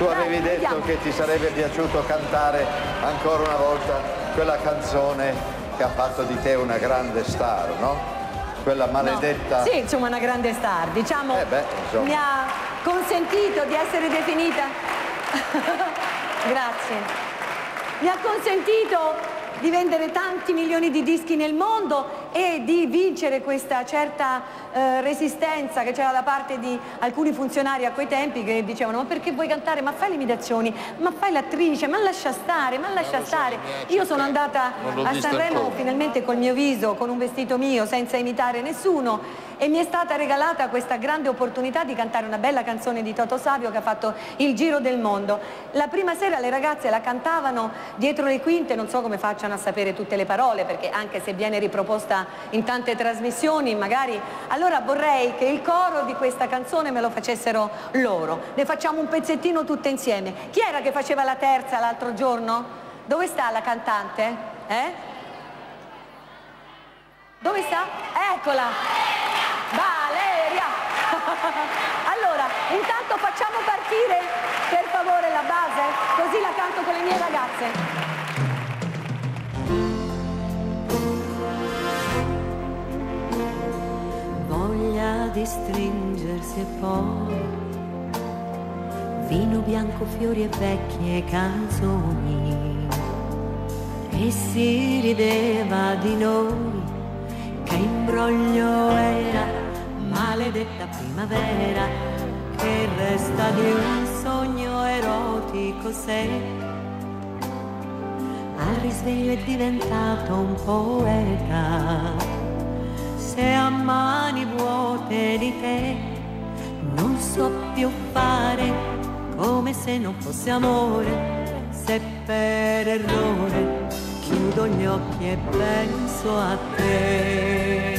Tu avevi detto vediamo. che ti sarebbe piaciuto cantare ancora una volta quella canzone che ha fatto di te una grande star, no? Quella maledetta... No. Sì, insomma, una grande star, diciamo, insomma. mi ha consentito di essere definita... Grazie. Mi ha consentito di vendere tanti milioni di dischi nel mondo e di vincere questa certa resistenza che c'era da parte di alcuni funzionari a quei tempi che dicevano: ma perché vuoi cantare? Ma fai le imitazioni, ma fai l'attrice, ma lascia stare, ma lascia stare. Io sono andata a Sanremo finalmente col mio viso, con un vestito mio, senza imitare nessuno, e mi è stata regalata questa grande opportunità di cantare una bella canzone di Toto Savio che ha fatto il giro del mondo. La prima sera le ragazze la cantavano dietro le quinte, non so come facciano a sapere tutte le parole, perché anche se viene riproposta in tante trasmissioni magari... Allora vorrei che il coro di questa canzone me lo facessero loro. Ne facciamo un pezzettino tutte insieme. Chi era che faceva la terza l'altro giorno? Dove sta la cantante? Dove sta? Eccola! Valeria! Allora, intanto facciamo partire per favore la base, così la canto con le mie ragazze. Voglia di stringersi e poi vino bianco, fiori e vecchie canzoni, e si rideva di noi, che imbroglio era, maledetta primavera, che resta di un sogno erotico se al risveglio è diventato un poeta. Se a mani vuote di te non so più fare, come se non fosse amore, se per errore chiudo gli occhi e penso a te.